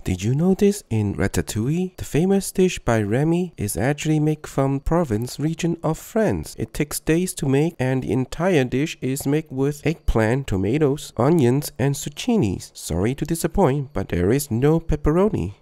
Did you know this? In Ratatouille, the famous dish by Remy is actually made from Provence region of France. It takes days to make and the entire dish is made with eggplant, tomatoes, onions and zucchinis. Sorry to disappoint, but there is no pepperoni.